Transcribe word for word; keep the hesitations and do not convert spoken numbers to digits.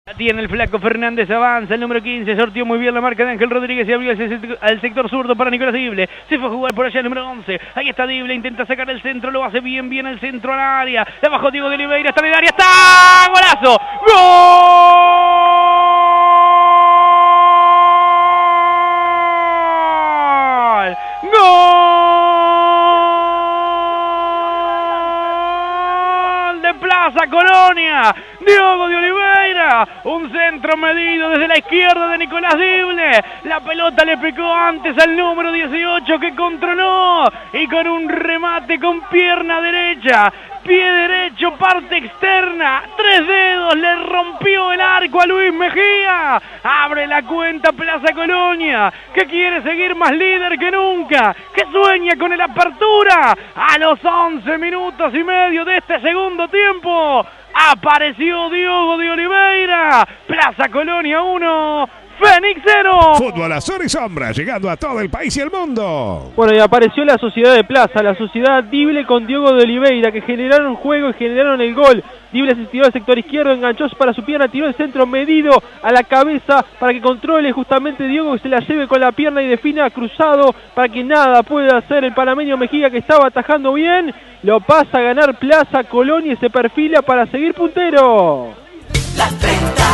Tiene el flaco Fernández, avanza el número quince, sortió muy bien la marca de Ángel Rodríguez y abrió al sector zurdo para Nicolás Dible. Se fue a jugar por allá el número once, ahí está Dible, intenta sacar el centro, lo hace bien, bien el centro al área. Le bajó Diego de Oliveira, está en el área, ¡está! ¡Golazo! ¡Gol! ¡Gol! De Plaza Colonia, Diego de Oliveira, un centro medido desde la izquierda de Nicolás Dible, la pelota le picó antes al número dieciocho que controló y con un remate con pierna derecha, pie derecho, parte externa, tres dedos, le rompió el arco a Luis Mejía, abre la cuenta Plaza Colonia, que quiere seguir más líder que nunca, que sueña con el apertura a los once minutos y medio de este segundo tiempo. Apareció Diego de Oliveira, Plaza Colonia uno, Fénix cero. Fútbol a sol y sombra, llegando a todo el país y el mundo. Bueno, y apareció la sociedad de Plaza, la sociedad Dible con Diego de Oliveira, que generaron juego y generaron el gol. Dible se tiró al sector izquierdo, enganchó para su pierna, tiró el centro medido a la cabeza para que controle justamente Diego, que se la lleve con la pierna y defina cruzado para que nada pueda hacer el panameño Mejía, que estaba atajando bien. Lo pasa a ganar Plaza Colonia y se perfila para seguir puntero. Las treinta